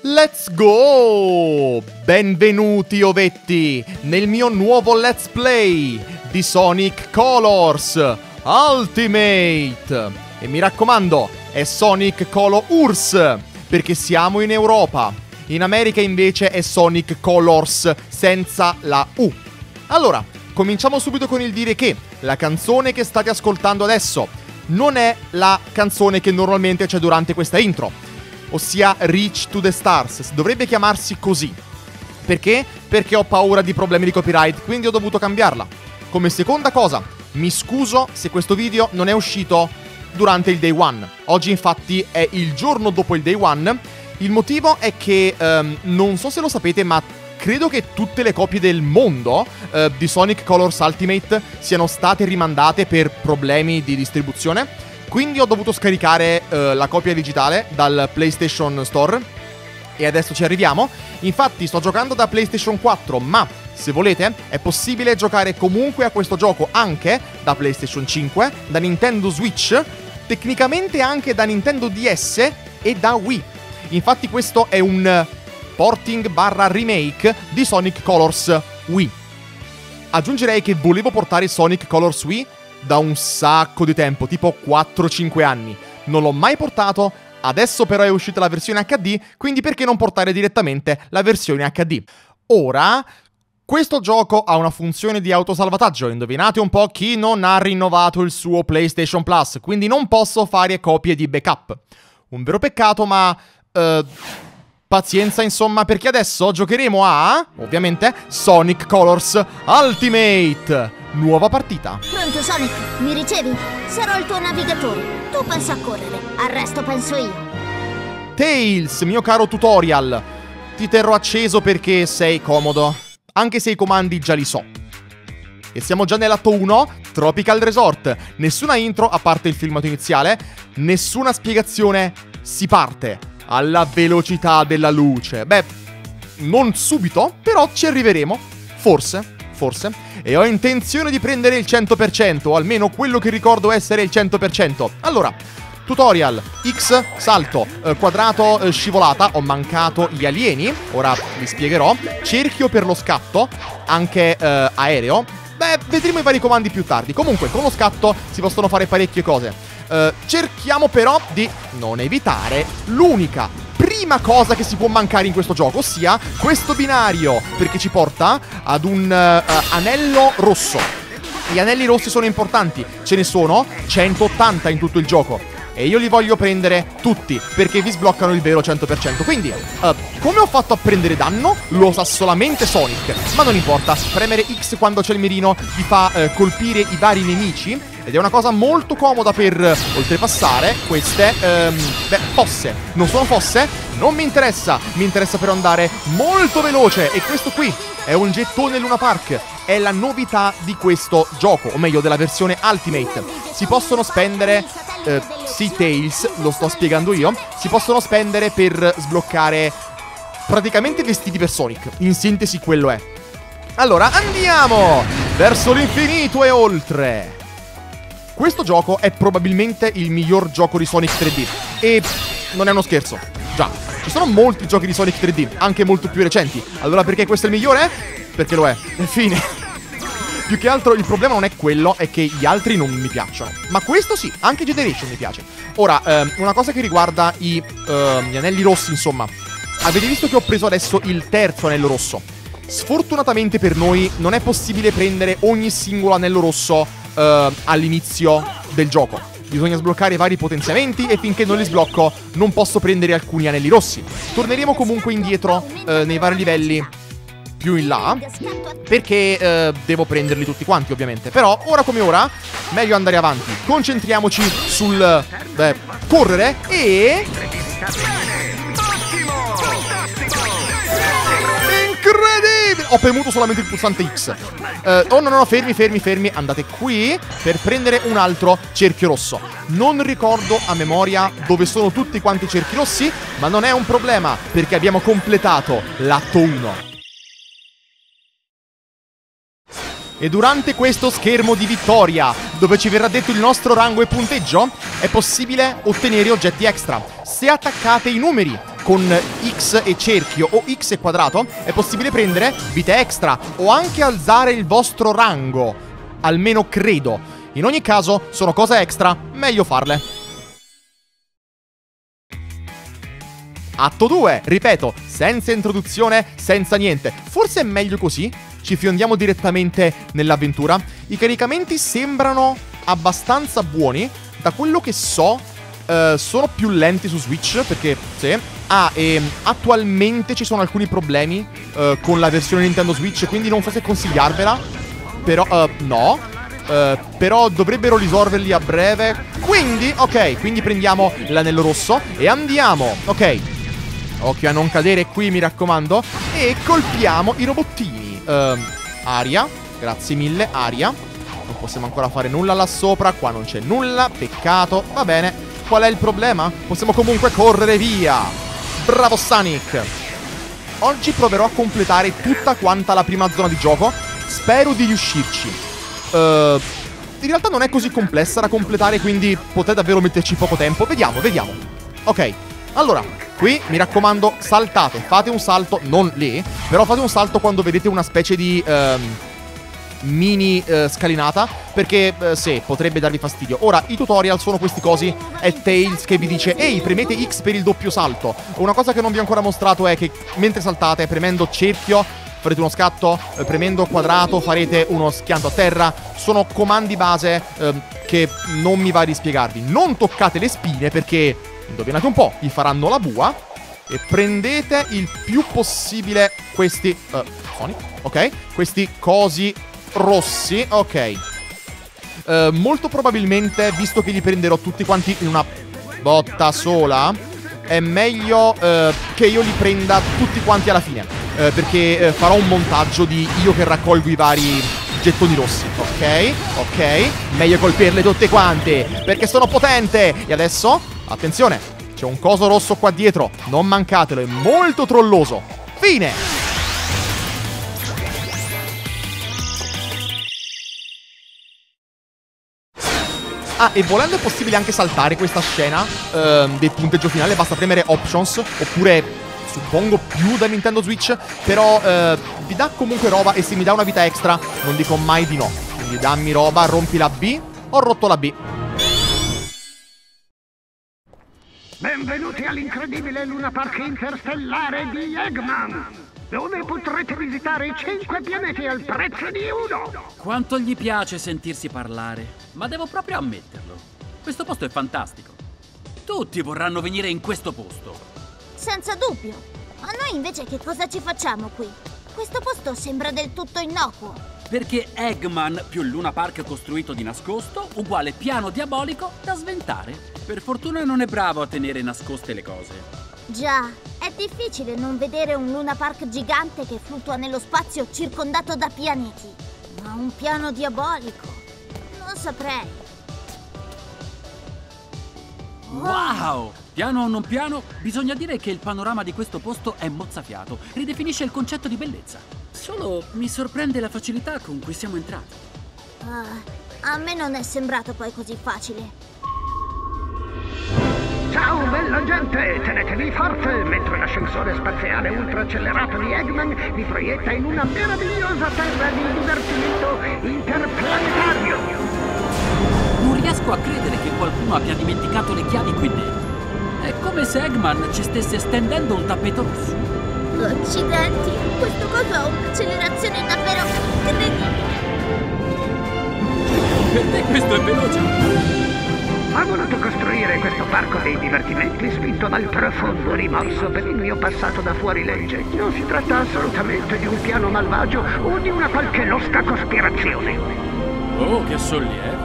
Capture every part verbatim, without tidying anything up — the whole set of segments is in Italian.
Let's go! Benvenuti ovetti nel mio nuovo Let's Play di Sonic Colors Ultimate. E mi raccomando, è Sonic Color U R S, perché siamo in Europa. In America invece è Sonic Colors senza la U. Allora, cominciamo subito con il dire che la canzone che state ascoltando adesso non è la canzone che normalmente c'è durante questa intro, ossia Reach to the Stars. Dovrebbe chiamarsi così. Perché? Perché ho paura di problemi di copyright, quindi ho dovuto cambiarla. Come seconda cosa, mi scuso se questo video non è uscito durante il day one. Oggi infatti è il giorno dopo il day one. Il motivo è che, um, non so se lo sapete, ma credo che tutte le copie del mondo uh, di Sonic Colors Ultimate siano state rimandate per problemi di distribuzione. Quindi ho dovuto scaricare uh, la copia digitale dal PlayStation Store e adesso ci arriviamo. Infatti sto giocando da PlayStation quattro, ma se volete è possibile giocare comunque a questo gioco anche da PlayStation cinque, da Nintendo Switch, tecnicamente anche da Nintendo D S e da Wii. Infatti questo è un porting barra remake di Sonic Colors Wii. Aggiungerei che volevo portare Sonic Colors Wii da un sacco di tempo, tipo quattro cinque anni. Non l'ho mai portato, adesso però è uscita la versione H D, quindi perché non portare direttamente la versione H D? Ora, questo gioco ha una funzione di autosalvataggio, indovinate un po' chi non ha rinnovato il suo PlayStation Plus, quindi non posso fare copie di backup. Un vero peccato, ma... Uh, pazienza insomma, perché adesso giocheremo a, ovviamente, Sonic Colors Ultimate. Nuova partita. Pronto Sonic, mi ricevi? Sarò il tuo navigatore. Tu pensa a correre, al resto penso io. Tails, mio caro tutorial, ti terrò acceso perché sei comodo, anche se i comandi già li so. E siamo già nell'atto uno, Tropical Resort. Nessuna intro a parte il filmato iniziale, nessuna spiegazione, si parte alla velocità della luce. Beh, non subito, però ci arriveremo. Forse, forse. E ho intenzione di prendere il cento per cento, o almeno quello che ricordo essere il cento per cento. Allora, tutorial, X, salto, eh, quadrato, eh, scivolata. Ho mancato gli alieni, ora vi spiegherò. Cerchio per lo scatto, anche eh, aereo. Beh, vedremo i vari comandi più tardi. Comunque, con lo scatto si possono fare parecchie cose. Uh, cerchiamo però di non evitare l'unica prima cosa che si può mancare in questo gioco, ossia questo binario, perché ci porta ad un uh, uh, anello rosso. Gli anelli rossi sono importanti, ce ne sono centottanta in tutto il gioco e io li voglio prendere tutti perché vi sbloccano il vero cento per cento. Quindi, uh, come ho fatto a prendere danno? Lo sa solamente Sonic, ma non importa, premere X quando c'è il mirino vi fa uh, colpire i vari nemici. Ed è una cosa molto comoda per oltrepassare queste, um, beh, fosse. Non sono fosse? Non mi interessa. Mi interessa però andare molto veloce. E questo qui è un gettone Luna Park. È la novità di questo gioco, o meglio della versione Ultimate. Si possono spendere, eh, sì, Tails, lo sto spiegando io. Si possono spendere per sbloccare praticamente vestiti per Sonic. In sintesi quello è. Allora andiamo verso l'infinito e oltre. Questo gioco è probabilmente il miglior gioco di Sonic tre D. E non è uno scherzo. Già, ci sono molti giochi di Sonic tre D, anche molto più recenti. Allora perché questo è il migliore? Perché lo è. E fine. Più che altro il problema non è quello, è che gli altri non mi piacciono. Ma questo sì, anche Generation mi piace. Ora, ehm, una cosa che riguarda i, ehm, gli anelli rossi, insomma. Avete visto che ho preso adesso il terzo anello rosso. Sfortunatamente per noi non è possibile prendere ogni singolo anello rosso Uh, all'inizio del gioco. Bisogna sbloccare vari potenziamenti e finché non li sblocco non posso prendere alcuni anelli rossi. Torneremo comunque indietro uh, nei vari livelli più in là, perché uh, devo prenderli tutti quanti ovviamente. Però ora come ora meglio andare avanti. Concentriamoci sul beh, correre e... Incredibile! Ho premuto solamente il pulsante X. uh, Oh no no no, fermi fermi fermi. Andate qui per prendere un altro cerchio rosso. Non ricordo a memoria dove sono tutti quanti i cerchi rossi, ma non è un problema perché abbiamo completato l'atto uno. E durante questo schermo di vittoria, dove ci verrà detto il nostro rango e punteggio, è possibile ottenere oggetti extra. Se attaccate i numeri con X e cerchio o X e quadrato è possibile prendere vite extra o anche alzare il vostro rango. Almeno credo. In ogni caso, sono cose extra, meglio farle. Atto due, ripeto, senza introduzione, senza niente. Forse è meglio così? Ci fiondiamo direttamente nell'avventura. I caricamenti sembrano abbastanza buoni. Da quello che so, eh, sono più lenti su Switch, perché sì. Ah, e attualmente ci sono alcuni problemi eh, con la versione Nintendo Switch, quindi non so se consigliarvela. Però, uh, no. Uh, però dovrebbero risolverli a breve. Quindi, ok, quindi prendiamo l'anello rosso e andiamo. Ok. Occhio a non cadere qui, mi raccomando. E colpiamo i robottini. uh, Aria, grazie mille, aria. Non possiamo ancora fare nulla là sopra. Qua non c'è nulla, peccato. Va bene, qual è il problema? Possiamo comunque correre via. Bravo Sonic. Oggi proverò a completare tutta quanta la prima zona di gioco. Spero di riuscirci. uh, In realtà non è così complessa da completare, quindi potete davvero metterci poco tempo. Vediamo, vediamo. Ok, allora, qui mi raccomando, saltate, fate un salto, non lì, però fate un salto quando vedete una specie di um, mini uh, scalinata, perché uh, sì, potrebbe darvi fastidio. Ora, i tutorial sono questi cosi, è Tails che vi dice ehi, premete X per il doppio salto. Una cosa che non vi ho ancora mostrato è che mentre saltate, premendo cerchio, farete uno scatto, eh, premendo quadrato farete uno schianto a terra. Sono comandi base eh, che non mi va di spiegarvi. Non toccate le spine perché, indovinate un po', vi faranno la bua. E prendete il più possibile questi uh, Sonic, ok? Questi cosi rossi, ok. uh, Molto probabilmente, visto che li prenderò tutti quanti in una botta sola, è meglio uh, che io li prenda tutti quanti alla fine, uh, perché uh, farò un montaggio di io che raccolgo i vari gettoni rossi. Ok, ok. Meglio colpirle tutte quante, perché sono potente. E adesso, attenzione, c'è un coso rosso qua dietro, non mancatelo, è molto trolloso. Fine. Ah, e volendo è possibile anche saltare questa scena ehm, del punteggio finale. Basta premere Options, oppure suppongo più da Nintendo Switch. Però eh, vi dà comunque roba, e se mi dà una vita extra non dico mai di no. Quindi dammi roba, rompi la B. Ho rotto la B. Benvenuti all'incredibile Luna Park interstellare di Eggman, dove potrete visitare i cinque pianeti al prezzo di uno. Quanto gli piace sentirsi parlare, ma devo proprio ammetterlo. Questo posto è fantastico. Tutti vorranno venire in questo posto. Senza dubbio. Ma noi invece che cosa ci facciamo qui? Questo posto sembra del tutto innocuo. Perché Eggman più Luna Park costruito di nascosto uguale piano diabolico da sventare. Per fortuna non è bravo a tenere nascoste le cose. Già, è difficile non vedere un Luna Park gigante che fluttua nello spazio circondato da pianeti. Ma un piano diabolico? Non saprei. Wow! Piano o non piano, bisogna dire che il panorama di questo posto è mozzafiato. Ridefinisce il concetto di bellezza. Solo mi sorprende la facilità con cui siamo entrati. Uh, a me non è sembrato poi così facile. Ciao bella gente, tenetevi forte mentre l'ascensore spaziale ultra accelerato di Eggman vi proietta in una meravigliosa terra di divertimento interplanetario. Non riesco a credere che qualcuno abbia dimenticato le chiavi qui dentro. È come se Eggman ci stesse stendendo un tappeto rosso. Accidenti, questo coso ha un'accelerazione davvero incredibile. Per te questo è veloce. Ha voluto costruire questo parco dei divertimenti spinto dal profondo rimorso per il mio passato da fuorilegge. Non si tratta assolutamente di un piano malvagio o di una qualche losca cospirazione. Oh, che sollievo.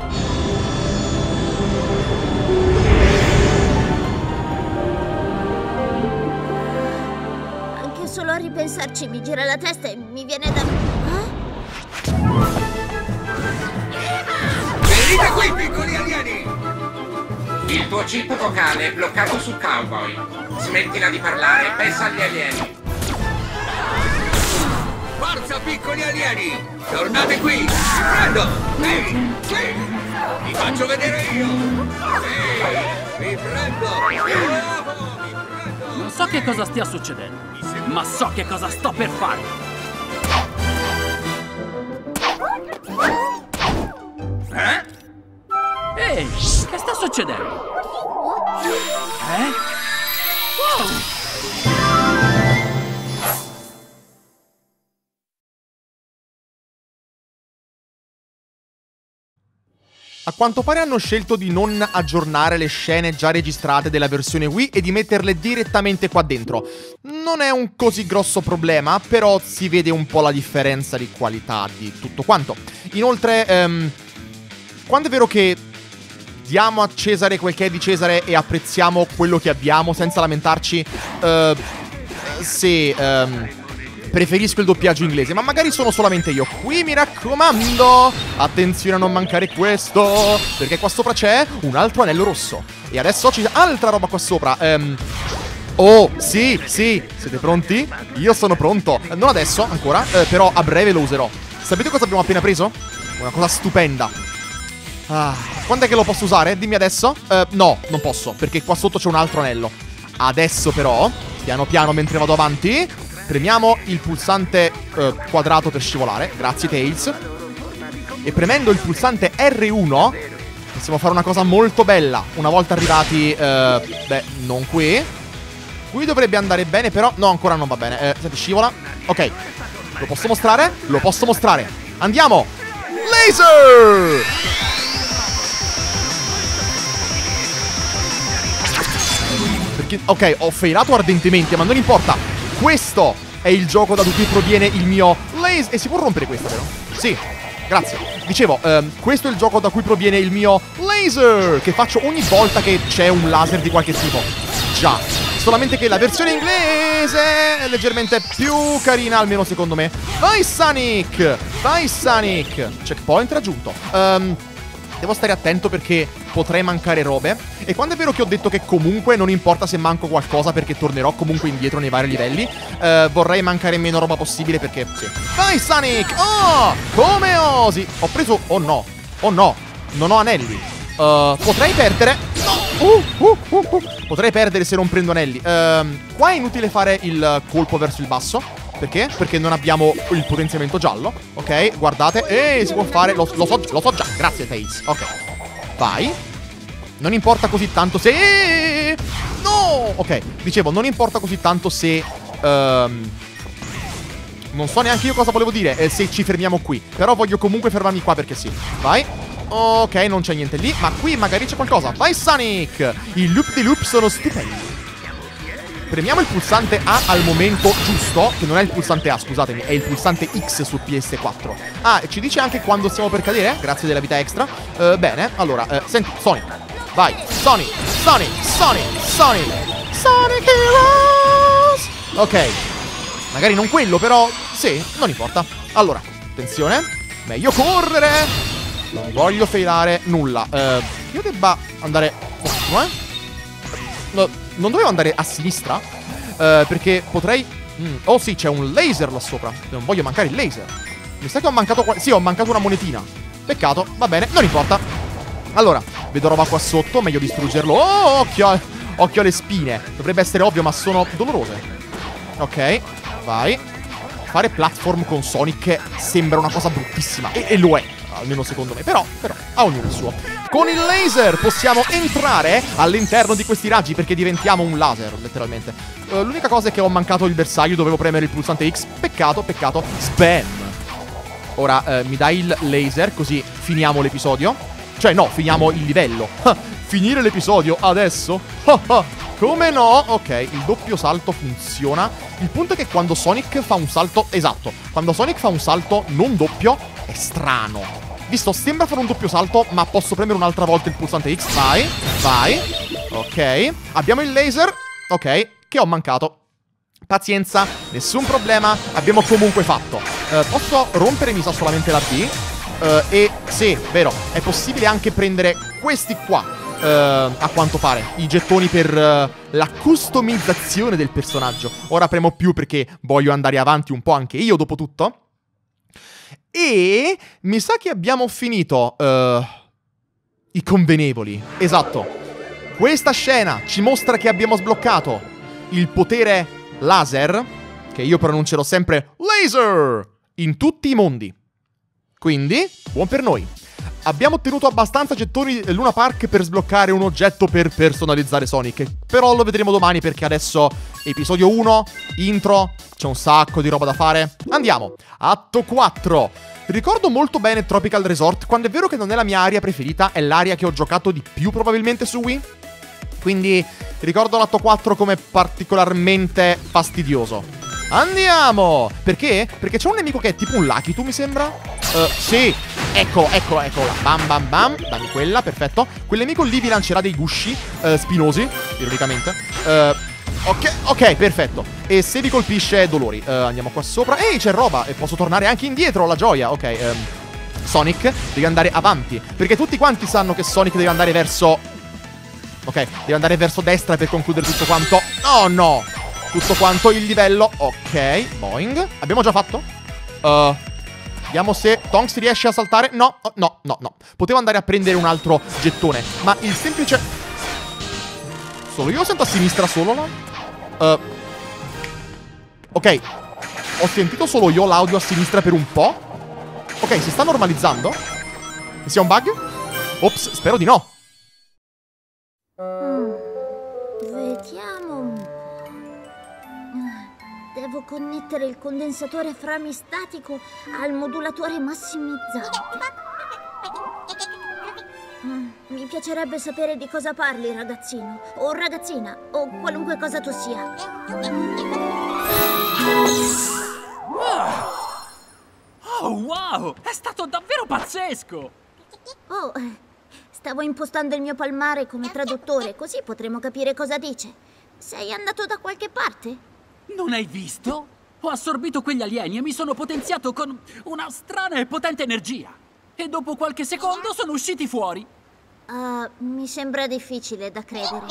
Anche solo a ripensarci mi gira la testa e mi viene da... Eh? Venite qui, piccoli alieni! Il tuo chip vocale è bloccato su Cowboy. Smettila di parlare e pensa agli alieni. Forza, piccoli alieni! Tornate qui! Vi prendo! Sì! Sì! Vi faccio vedere io! Sì! Vi prendo! Oh, vi prendo! Non so che cosa stia succedendo, ma so che cosa sto per fare. Eh? Ehi, che sta succedendo? Eh? A quanto pare hanno scelto di non aggiornare le scene già registrate della versione Wii e di metterle direttamente qua dentro. Non è un così grosso problema, però si vede un po' la differenza di qualità di tutto quanto. Inoltre, ehm, quando è vero che diamo a Cesare quel che è di Cesare e apprezziamo quello che abbiamo senza lamentarci, eh, se... Ehm, preferisco il doppiaggio inglese, ma magari sono solamente io. Qui mi raccomando, attenzione a non mancare questo, perché qua sopra c'è un altro anello rosso. E adesso c'è altra roba qua sopra. Ehm... Oh, sì, sì, siete pronti? Io sono pronto. Non adesso, ancora, eh, però a breve lo userò. Sapete cosa abbiamo appena preso? Una cosa stupenda. Ah, quando è che lo posso usare? Dimmi adesso. Eh, no, non posso, perché qua sotto c'è un altro anello. Adesso però, piano piano mentre vado avanti, premiamo il pulsante eh, quadrato per scivolare. Grazie Tails. E premendo il pulsante erre uno possiamo fare una cosa molto bella. Una volta arrivati eh, beh, non qui. Qui dovrebbe andare bene, però no, ancora non va bene. eh, Senti, scivola. Ok, lo posso mostrare? Lo posso mostrare. Andiamo. Laser! Perché, ok, ho failato ardentemente, ma non importa. Questo è il gioco da cui proviene il mio laser. E si può rompere questa, vero? Sì, grazie. Dicevo, ehm, questo è il gioco da cui proviene il mio laser, che faccio ogni volta che c'è un laser di qualche tipo. Già, solamente che la versione inglese è leggermente più carina, almeno secondo me. Vai Sonic! Vai Sonic! Checkpoint raggiunto. Ehm... Devo stare attento perché potrei mancare robe. E quando è vero che ho detto che comunque non importa se manco qualcosa, perché tornerò comunque indietro nei vari livelli, eh, vorrei mancare meno roba possibile perché sì. Vai Sonic! Oh! Come osi? Ho preso... Oh no! Oh no! Non ho anelli. uh, Potrei perdere. No! Uh, uh, uh, uh. Potrei perdere se non prendo anelli. uh, Qua è inutile fare il colpo verso il basso. Perché? Perché non abbiamo il potenziamento giallo. Ok, guardate. E si può fare. Lo, lo, so, lo so già. Grazie, Tails. Ok. Vai. Non importa così tanto se... No! Ok, dicevo, non importa così tanto se... Um... Non so neanche io cosa volevo dire eh, se ci fermiamo qui. Però voglio comunque fermarmi qua perché sì. Vai. Ok, non c'è niente lì. Ma qui magari c'è qualcosa. Vai, Sonic! I loop di loop sono stupendi. Premiamo il pulsante A al momento giusto, che non è il pulsante A, scusatemi, è il pulsante X su P S quattro. Ah, e ci dice anche quando stiamo per cadere, grazie della vita extra. uh, Bene, allora, uh, senti, Sonic. Vai, Sonic, Sonic, Sonic, Sonic Sonic Heroes. Ok, magari non quello, però sì, non importa. Allora, attenzione, meglio correre. Non voglio failare nulla. uh, Io debba andare un attimo, eh no, non dovevo andare a sinistra? Uh, perché potrei... Mm. Oh sì, c'è un laser là sopra. Non voglio mancare il laser. Mi sa che ho mancato... Qua... Sì, ho mancato una monetina. Peccato, va bene, non importa. Allora, vedo roba qua sotto, meglio distruggerlo. Oh, occhio, occhio alle spine. Dovrebbe essere ovvio, ma sono dolorose. Ok, vai. Fare platform con Sonic sembra una cosa bruttissima. E, e lo è, almeno secondo me. Però, però, a ognuno il suo. Con il laser possiamo entrare all'interno di questi raggi perché diventiamo un laser, letteralmente. uh, L'unica cosa è che ho mancato il bersaglio, dovevo premere il pulsante X. Peccato, peccato. Spam. Ora uh, mi dai il laser, così finiamo l'episodio. Cioè no, finiamo il livello. Finire l'episodio adesso? Come no? Ok, il doppio salto funziona. Il punto è che quando Sonic fa un salto... Esatto, quando Sonic fa un salto non doppio è strano. Visto, sembra fare un doppio salto, ma posso premere un'altra volta il pulsante X. Vai, vai. Ok, abbiamo il laser. Ok, che ho mancato. Pazienza, nessun problema. Abbiamo comunque fatto. uh, Posso rompere, mi sa, solamente la B. uh, E sì, vero, è possibile anche prendere questi qua, uh, a quanto pare, i gettoni per uh, la customizzazione del personaggio. Ora premo più perché voglio andare avanti un po' anche io, dopo tutto. E mi sa che abbiamo finito uh, i convenevoli. Esatto. Questa scena ci mostra che abbiamo sbloccato il potere laser, che io pronuncerò sempre laser, in tutti i mondi. Quindi, buon per noi. Abbiamo ottenuto abbastanza gettoni Luna Park per sbloccare un oggetto per personalizzare Sonic. Però lo vedremo domani perché adesso episodio uno, intro, c'è un sacco di roba da fare. Andiamo, atto quattro. Ricordo molto bene Tropical Resort, quando è vero che non è la mia area preferita, è l'area che ho giocato di più probabilmente su Wii. Quindi ricordo l'atto quattro come particolarmente fastidioso. Andiamo! Perché? Perché c'è un nemico che è tipo un Lakitu, mi sembra? Uh, sì! Ecco, ecco, eccola. Bam, bam, bam. Dammi quella, perfetto. Quel nemico lì vi lancerà dei gusci uh, spinosi, ironicamente. Uh, ok, ok, perfetto. E se vi colpisce, dolori. Uh, andiamo qua sopra. Ehi, c'è roba! E posso tornare anche indietro, la gioia. Ok, um, Sonic deve andare avanti. Perché tutti quanti sanno che Sonic deve andare verso... Ok, deve andare verso destra per concludere tutto quanto. Oh, no! Tutto quanto il livello. Ok, boing. Abbiamo già fatto? Uh, vediamo se Tonks riesce a saltare. No, oh, no, no, no. Potevo andare a prendere un altro gettone, ma il semplice... Solo io sento a sinistra solo là? Uh, ok. Ho sentito solo io l'audio a sinistra per un po'. Ok, si sta normalizzando. Che sia un bug? Ops, spero di no. Mm, vediamo un po'. Devo connettere il condensatore framistatico al modulatore massimizzato. Mm, mi piacerebbe sapere di cosa parli, ragazzino. O ragazzina, o qualunque cosa tu sia. Oh, wow! È stato davvero pazzesco! Oh, stavo impostando il mio palmare come traduttore, così potremo capire cosa dice. Sei andato da qualche parte? Non hai visto? Ho assorbito quegli alieni e mi sono potenziato con una strana e potente energia. E dopo qualche secondo sono usciti fuori. Uh, mi sembra difficile da credere.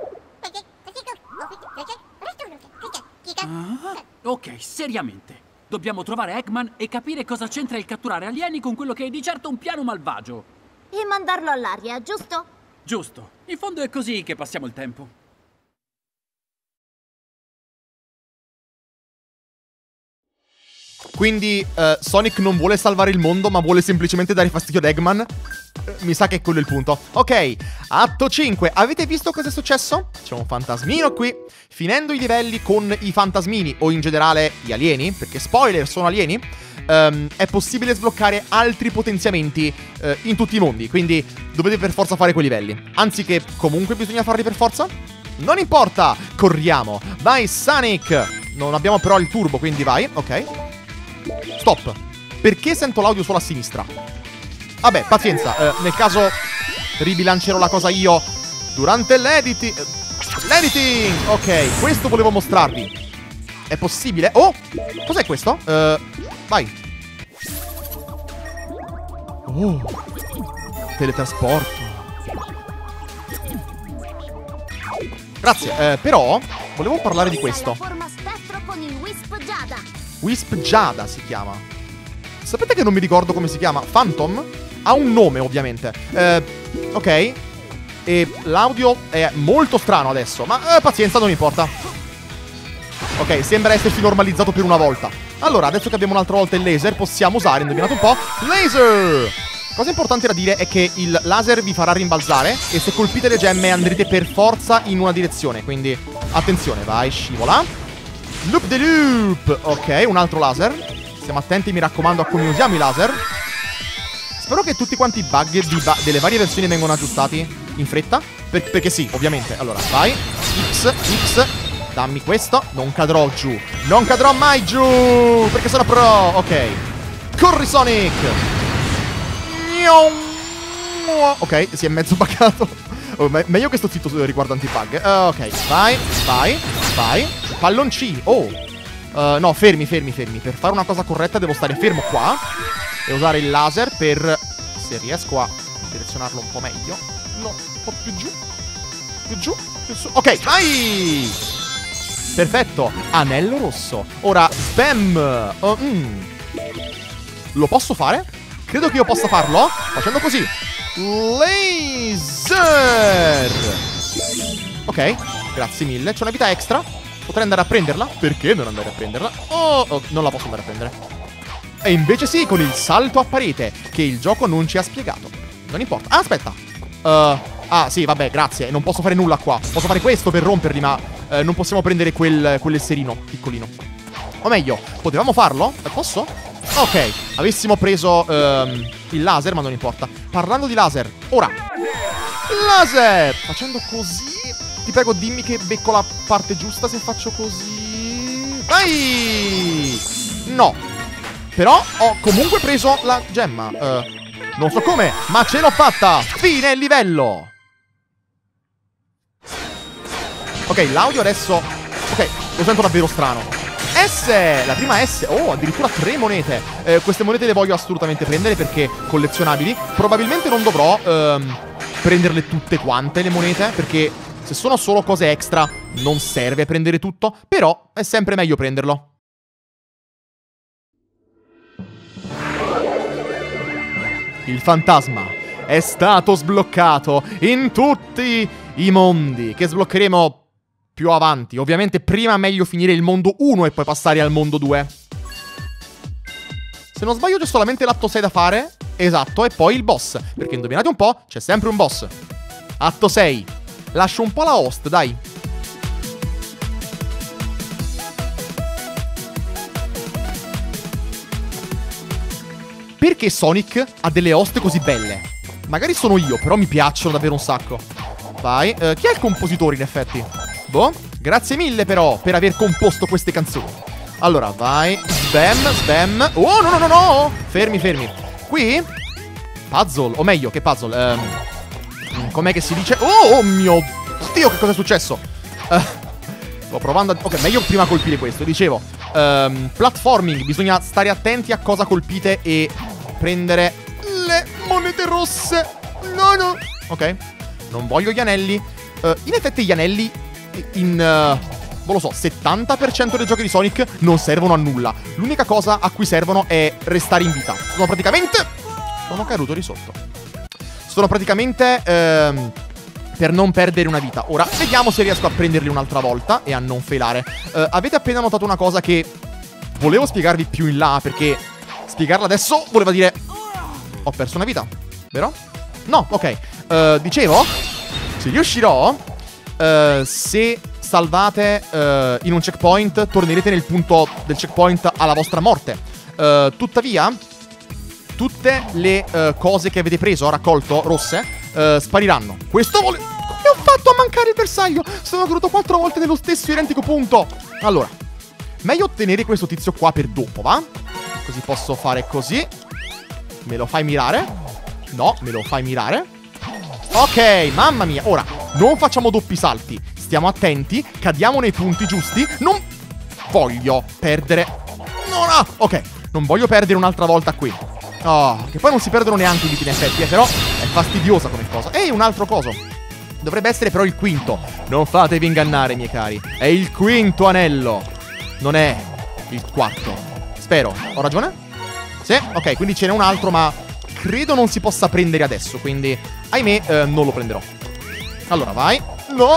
Ah, ok, seriamente. Dobbiamo trovare Eggman e capire cosa c'entra il catturare alieni con quello che è di certo un piano malvagio. E mandarlo all'aria, giusto? Giusto. In fondo è così che passiamo il tempo. Quindi uh, Sonic non vuole salvare il mondo, ma vuole semplicemente dare fastidio ad Eggman. Uh, mi sa che è quello il punto. Ok, atto cinque. Avete visto cosa è successo? C'è un fantasmino qui. Finendo i livelli con i fantasmini, o in generale gli alieni, perché spoiler, sono alieni, um, è possibile sbloccare altri potenziamenti uh, in tutti i mondi. Quindi dovete per forza fare quei livelli. Anzi che comunque bisogna farli per forza? Non importa, corriamo. Vai Sonic. Non abbiamo però il turbo, quindi vai, ok. Stop. Perché sento l'audio solo a sinistra? Vabbè, pazienza. Eh, nel caso ribilancerò la cosa io durante l'editing. L'editing! Ok, questo volevo mostrarvi. È possibile? Oh! Cos'è questo? Uh, vai. Oh. Teletrasporto. Grazie. Eh, però volevo parlare di questo. Forma spettro con il Wisp Giada. Wisp Giada si chiama. Sapete che non mi ricordo come si chiama? Phantom? Ha un nome ovviamente. eh, Ok. E l'audio è molto strano adesso, ma eh, pazienza, non importa. Ok, sembra essersi normalizzato per una volta. Allora, adesso che abbiamo un'altra volta il laser, possiamo usare, indovinate un po', laser! Cosa importante da dire è che il laser vi farà rimbalzare e se colpite le gemme andrete per forza in una direzione, quindi attenzione, vai, scivola. Loop de loop. Ok, un altro laser. Stiamo attenti, mi raccomando, a come usiamo i laser. Spero che tutti quanti i bug di ba delle varie versioni vengano aggiustati in fretta, per perché sì, ovviamente. Allora, vai. X, X. Dammi questo. Non cadrò giù. Non cadrò mai giù, perché sono pro. Ok. Corri Sonic. Ok, si è mezzo buggato. Oh, me meglio che sto zitto riguardanti i bug. uh, Ok, vai, vai, vai. Palloncini. Oh uh, no, fermi, fermi, fermi. Per fare una cosa corretta devo stare fermo qua e usare il laser per... Se riesco a direzionarlo un po' meglio. No, un po' più giù. Più giù, più su. Ok, vai. Perfetto, anello rosso. Ora, spam. uh, mm. Lo posso fare? Credo che io possa farlo facendo così. Laser. Ok, grazie mille. C'è una vita extra. Potrei andare a prenderla? Perché non andare a prenderla? Oh, oh, non la posso andare a prendere. E invece sì, con il salto a parete, che il gioco non ci ha spiegato. Non importa. Ah, aspetta. Uh, ah, sì, vabbè, grazie. Non posso fare nulla qua. Posso fare questo per romperli, ma uh, non possiamo prendere quel, quell'esserino piccolino. O meglio, potevamo farlo? Eh, posso? Ok, avessimo preso um, il laser, ma non importa. Parlando di laser, ora. Laser! Facendo così... Ti prego, dimmi che becco la parte giusta se faccio così... Vai! No. Però ho comunque preso la gemma. Uh, non so come, ma ce l'ho fatta! Fine livello! Ok, l'audio adesso... Ok, lo sento davvero strano. S! La prima S! Oh, addirittura tre monete. Eh, queste monete le voglio assolutamente prendere perché collezionabili. Probabilmente non dovrò ehm, prenderle tutte quante le monete, perché se sono solo cose extra non serve prendere tutto. Però è sempre meglio prenderlo. Il fantasma è stato sbloccato in tutti i mondi che sbloccheremo più avanti. Ovviamente prima meglio finire il mondo uno e poi passare al mondo due. Se non sbaglio c'è solamente l'atto sei da fare. Esatto, e poi il boss. Perché indovinate un po', c'è sempre un boss. Atto sei. Lascio un po' la host, dai. Perché Sonic ha delle host così belle? Magari sono io, però mi piacciono davvero un sacco. Vai, uh, chi è il compositore in effetti? Boh, grazie mille però per aver composto queste canzoni. Allora, vai, spam, spam. Oh, no, no, no, no. Fermi, fermi. Qui, puzzle, o meglio, che puzzle? Um, com'è che si dice? Oh, oh mio Dio, che cosa è successo? Uh, sto provando a... Ok, meglio prima colpire questo, dicevo. Um, platforming, bisogna stare attenti a cosa colpite e prendere le monete rosse. No, no. Ok, non voglio gli anelli. uh, In effetti gli anelli in, uh, non lo so, settanta per cento dei giochi di Sonic non servono a nulla. L'unica cosa a cui servono è restare in vita. Sono praticamente... Sono caduto di sotto. Sono praticamente ehm, per non perdere una vita. Ora, vediamo se riesco a prenderli un'altra volta e a non failare. uh, Avete appena notato una cosa che volevo spiegarvi più in là, perché spiegarla adesso voleva dire ho perso una vita, vero? No, ok. uh, Dicevo, se riuscirò, uh, se salvate uh, in un checkpoint, tornerete nel punto del checkpoint alla vostra morte. uh, Tuttavia, tutte le uh, cose che avete preso, raccolto, rosse, uh, spariranno. Questo vuole... Come ho fatto a mancare il bersaglio? Sono caduto quattro volte nello stesso identico punto. Allora, meglio ottenere questo tizio qua per dopo, va? Così posso fare così. Me lo fai mirare? No, me lo fai mirare. Ok, mamma mia. Ora, non facciamo doppi salti. Stiamo attenti, cadiamo nei punti giusti. Non voglio perdere... No, no, ok. Non voglio perdere un'altra volta qui. Oh, che poi non si perdono neanche i viti in effetti, eh, però è fastidiosa come cosa. Ehi, un altro coso. Dovrebbe essere però il quinto. Non fatevi ingannare, miei cari. È il quinto anello. Non è il quarto. Spero. Ho ragione? Sì? Ok, quindi ce n'è un altro, ma credo non si possa prendere adesso, quindi ahimè eh, non lo prenderò. Allora, vai. No.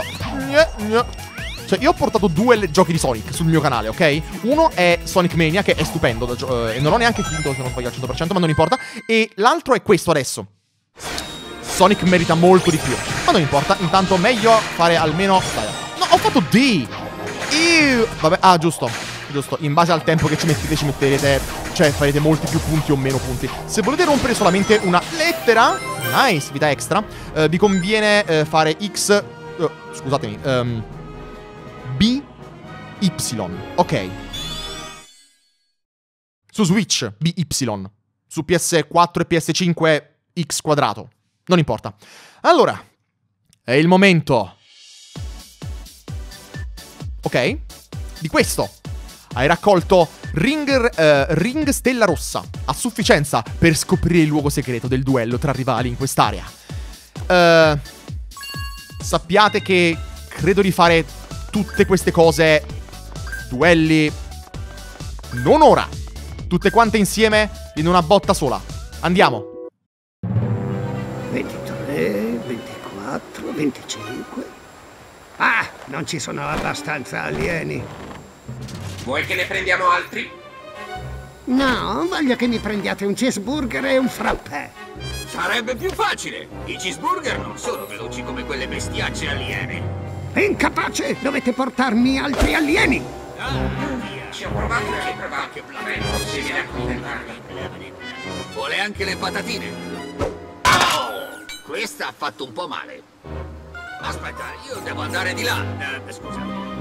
Cioè, io ho portato due giochi di Sonic sul mio canale, ok? Uno è Sonic Mania, che è stupendo, da gio- eh, e non ho neanche finito, se non sbaglio al cento per cento, ma non importa. E l'altro è questo adesso. Sonic merita molto di più, ma non importa, intanto meglio fare almeno... Dai, no, ho fatto D! Ew. Vabbè, ah, giusto, giusto, in base al tempo che ci mettete ci metterete... Cioè, farete molti più punti o meno punti. Se volete rompere solamente una lettera, nice, vita extra, eh, vi conviene eh, fare X... Uh, scusatemi, um, B Y, ok. Su Switch B Y, su P S quattro e P S cinque X quadrato. Non importa. Allora, è il momento. Ok, di questo. Hai raccolto ring, uh, ring Stella Rossa, a sufficienza per scoprire il luogo segreto del duello tra rivali in quest'area. uh, Sappiate che credo di fare tutte queste cose, duelli, non ora, tutte quante insieme in una botta sola. Andiamo. ventitré, ventiquattro, venticinque. Ah! Non ci sono abbastanza alieni. Vuoi che ne prendiamo altri? No, voglio che mi prendiate un cheeseburger e un frappè. Sarebbe più facile. I cheeseburger non sono veloci come quelle bestiacce aliene. Incapace! Dovete portarmi altri alieni! Ah, via. Ci ho provato e riprovato. Ma è impossibile accontentarli. Vuole anche le patatine? Oh, questa ha fatto un po' male. Aspetta, io devo andare di là. Eh, scusa.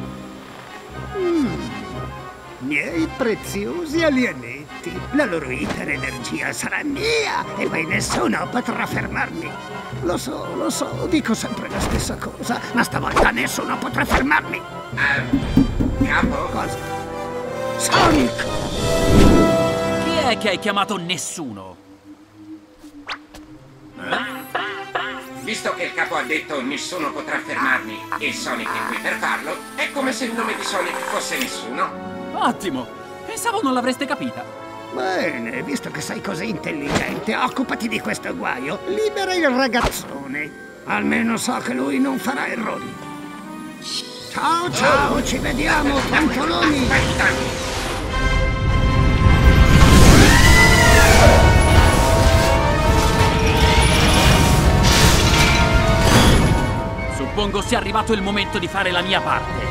Mm. Miei preziosi alienetti, la loro iperenergia sarà mia e poi nessuno potrà fermarmi. Lo so, lo so, dico sempre la stessa cosa, ma stavolta nessuno potrà fermarmi. Uh, capo? Cosa? Sonic! Chi è che hai chiamato nessuno? Visto che il capo ha detto nessuno potrà fermarmi e Sonic è qui per farlo, è come se il nome di Sonic fosse nessuno. Ottimo! Pensavo non l'avreste capita. Bene, visto che sei così intelligente, occupati di questo guaio. Libera il ragazzone. Almeno so che lui non farà errori. Ciao, ciao, ci vediamo, pantoloni! Aspetta! Suppongo sia arrivato il momento di fare la mia parte.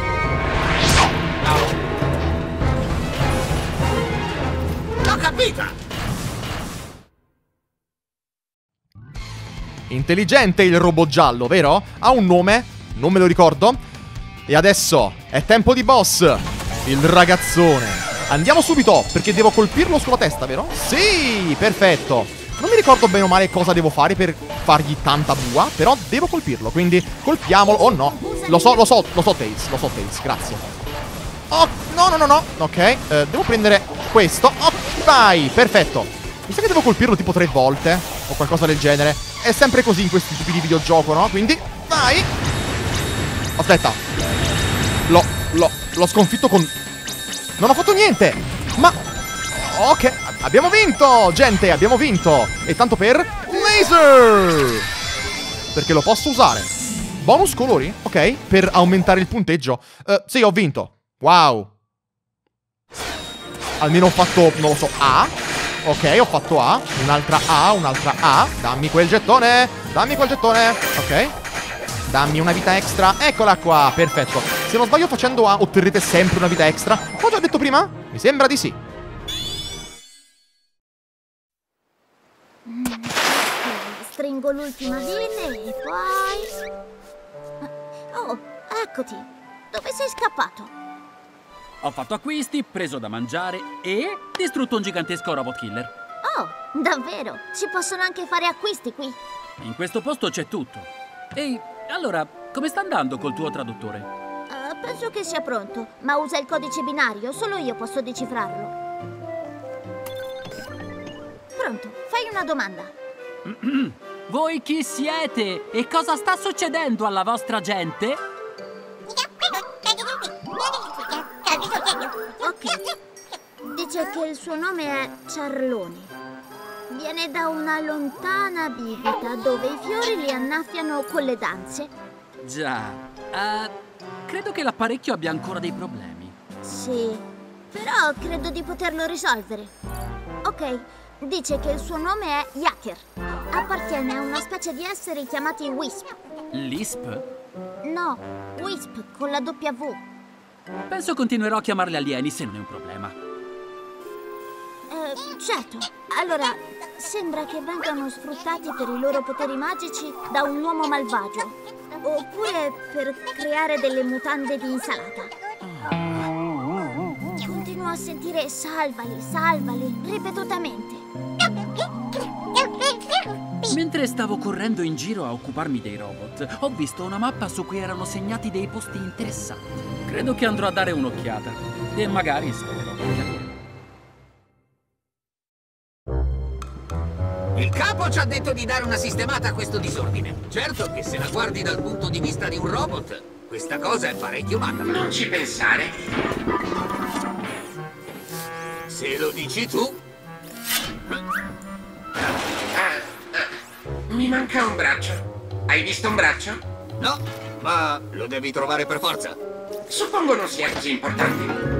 L'ho capita! Intelligente il robot giallo, vero? Ha un nome? Non me lo ricordo. E adesso è tempo di boss. Il ragazzone. Andiamo subito, perché devo colpirlo sulla testa, vero? Sì, perfetto. Non mi ricordo bene o male cosa devo fare per fargli tanta bua, però devo colpirlo, quindi colpiamolo. Oh no, lo so, lo so, lo so Tails, lo so Tails, grazie. Oh, no, no, no, no, ok, eh, devo prendere questo. Oh, vai, perfetto. Mi sa che devo colpirlo tipo tre volte o qualcosa del genere. È sempre così in questi tipi di videogioco, no? Quindi, vai. Aspetta. L'ho, l'ho, l'ho sconfitto con... Non ho fatto niente. Ma... Ok, abbiamo vinto, gente, abbiamo vinto. E tanto per laser, perché lo posso usare. Bonus colori, ok, per aumentare il punteggio. uh, Sì, ho vinto. Wow. Almeno ho fatto, non lo so, A. Ok, ho fatto A. Un'altra A, un'altra A. Dammi quel gettone, dammi quel gettone. Ok, dammi una vita extra. Eccola qua, perfetto. Se non sbaglio facendo A otterrete sempre una vita extra. Ho già detto prima? Mi sembra di sì. Stringo l'ultima vite e poi... Oh, eccoti. Dove sei scappato? Ho fatto acquisti, preso da mangiare e distrutto un gigantesco robot killer. Oh, davvero? Ci possono anche fare acquisti qui? In questo posto c'è tutto. Ehi, allora, come sta andando col tuo traduttore? Uh, penso che sia pronto, ma usa il codice binario, solo io posso decifrarlo. Pronto, fai una domanda. Voi chi siete? E cosa sta succedendo alla vostra gente? Ok. Dice che il suo nome è Ciarloni. Viene da una lontana bibita dove i fiori li annaffiano con le danze. Già. Uh, credo che l'apparecchio abbia ancora dei problemi. Sì, però credo di poterlo risolvere. Ok. Dice che il suo nome è Yaker. Appartiene a una specie di esseri chiamati Wisp. Lisp? No, Wisp con la W. Penso continuerò a chiamarli alieni se non è un problema. Eh, certo. Allora, sembra che vengano sfruttati per i loro poteri magici da un uomo malvagio. Oppure per creare delle mutande di insalata. Continuo a sentire salvali, salvali, ripetutamente. Mentre stavo correndo in giro a occuparmi dei robot, ho visto una mappa su cui erano segnati dei posti interessanti. Credo che andrò a dare un'occhiata e magari salverò qualche alieno. Il capo ci ha detto di dare una sistemata a questo disordine. Certo che se la guardi dal punto di vista di un robot, questa cosa è parecchio macabra. Non ci pensare. Se lo dici tu. Ah, ah, mi manca un braccio. Hai visto un braccio? No, Ma lo devi trovare per forza. Suppongo non sia così importante.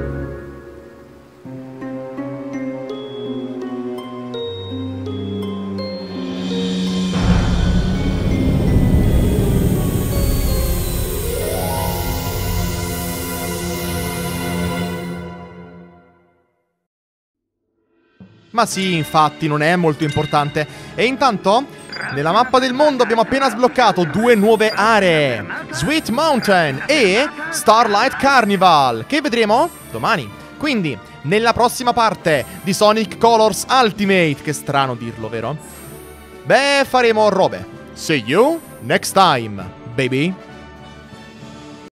Ma sì, infatti, non è molto importante. E intanto, nella mappa del mondo abbiamo appena sbloccato due nuove aree: Sweet Mountain e Starlight Carnival, che vedremo domani. Quindi, nella prossima parte di Sonic Colors Ultimate, che strano dirlo, vero? Beh, faremo robe. See you next time, baby.